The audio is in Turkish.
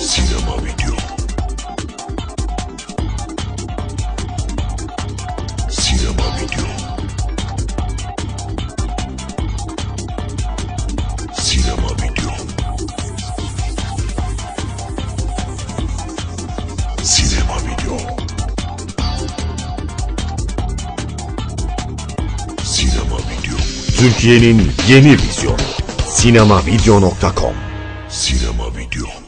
Sinema video. Sinema video. Sinema video. Sinema video. Sinema video. Türkiye'nin yeni vizyonu sinemavideo.com. Sinema video.